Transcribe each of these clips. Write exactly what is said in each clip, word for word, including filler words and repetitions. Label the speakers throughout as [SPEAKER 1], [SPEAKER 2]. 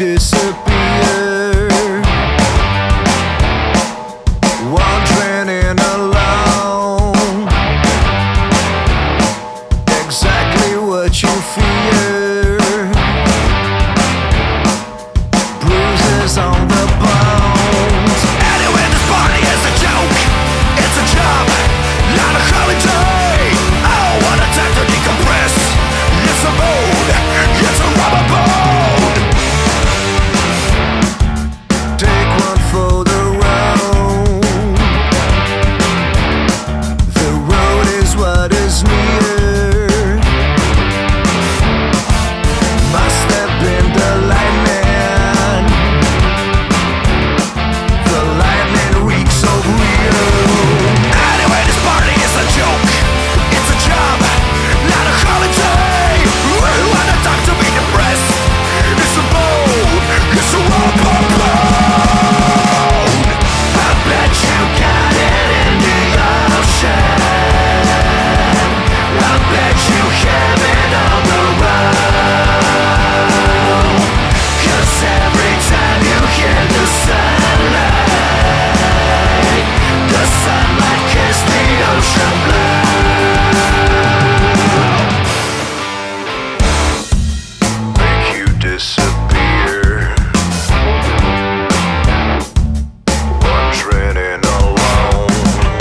[SPEAKER 1] disappear, wandering in alone. Exactly what you fear, bruises on the bones. Anyway, this party is a joke, it's a job, not a holiday. Oh, what a time to decompress. It's a mood, it's a rubber bone. Take one for the road. The road is what is near. Must have been the lightning. The lightning reeks of you. Anyway, this party is a joke, it's a job, not a holiday. What a time to be depressed. It's a mood, it's a rubber bone. I bet you got it in the ocean. I bet you have it on the road. 'Cause every time you hear the sunlight, the sunlight kisses the ocean blue. Make you disappear, wandering in alone.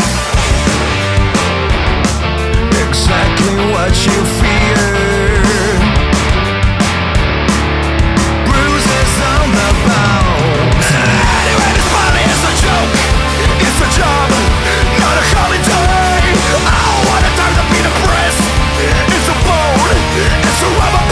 [SPEAKER 1] Exactly what you fear, bruises on the bones. Anyway, this party is a joke, it's a job, not a holiday. Oh, what a time to be depressed. It's a bone, it's a rubber